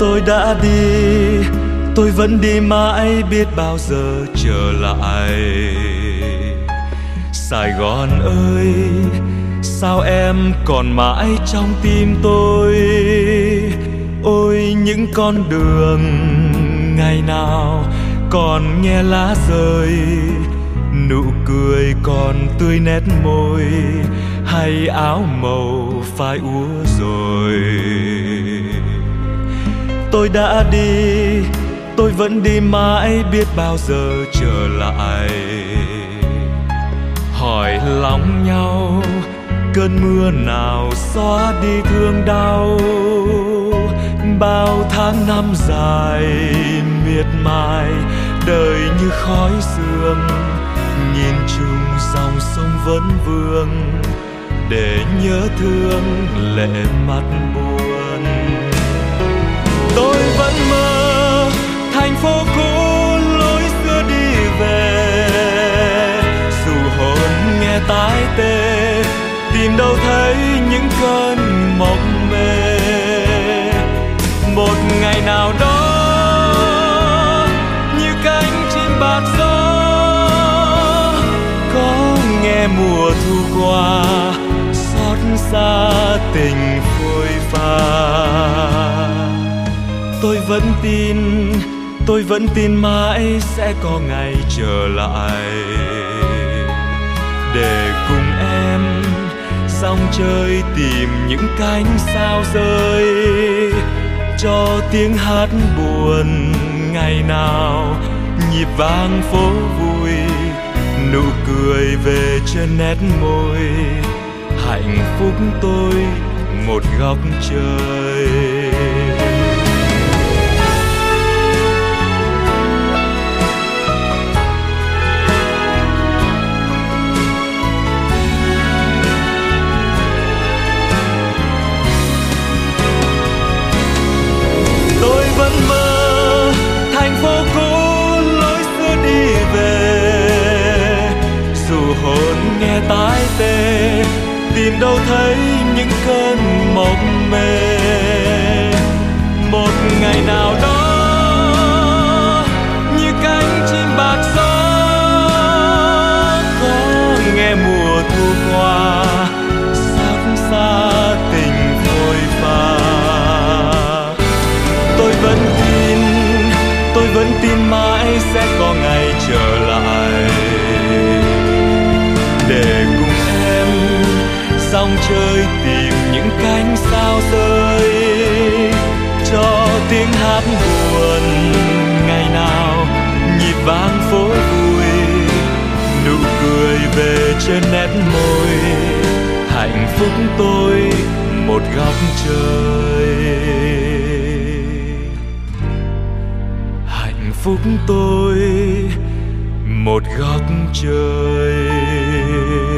Tôi đã đi, tôi vẫn đi mãi, biết bao giờ trở lại. Sài Gòn ơi, sao em còn mãi trong tim tôi? Ôi những con đường ngày nào còn nghe lá rơi, nụ cười còn tươi nét môi, hay áo màu phai úa rồi. Tôi đã đi, tôi vẫn đi mãi, biết bao giờ trở lại. Hỏi lòng nhau, cơn mưa nào xóa đi thương đau? Bao tháng năm dài miệt mài, đời như khói sương, nhìn chung dòng sông vẫn vương, để nhớ thương lệ mắt buồn. Tôi vẫn mơ thành phố cũ lối xưa đi về, dù hồn nghe tái tê, tìm đâu thấy những cơn mộng mê. Một ngày nào đó như cánh chim bạt gió, có nghe mùa thu qua, xót xa tình phôi pha. Tôi vẫn tin mãi sẽ có ngày trở lại, để cùng em dòng chơi tìm những cánh sao rơi, cho tiếng hát buồn ngày nào nhịp vang phố vui, nụ cười về trên nét môi, hạnh phúc tôi một góc trời. Tôi vẫn mơ thành phố cũ lối xưa đi về, dù hồn nghe tái tê, tìm đâu thấy những cơn mộng mê. Một ngày nào đó như cánh chim bạt gió, có nghe mùa thu qua, xót xa tình phôi pha. Tôi vẫn tin mãi sẽ có ngày trở lại, để cùng em dòng chơi tìm những cánh sao rơi, cho tiếng hát buồn ngày nào nhịp vang phố vui, nụ cười về trên nét môi, hạnh phúc tôi một góc trời. Hạnh phúc tôi một góc trời.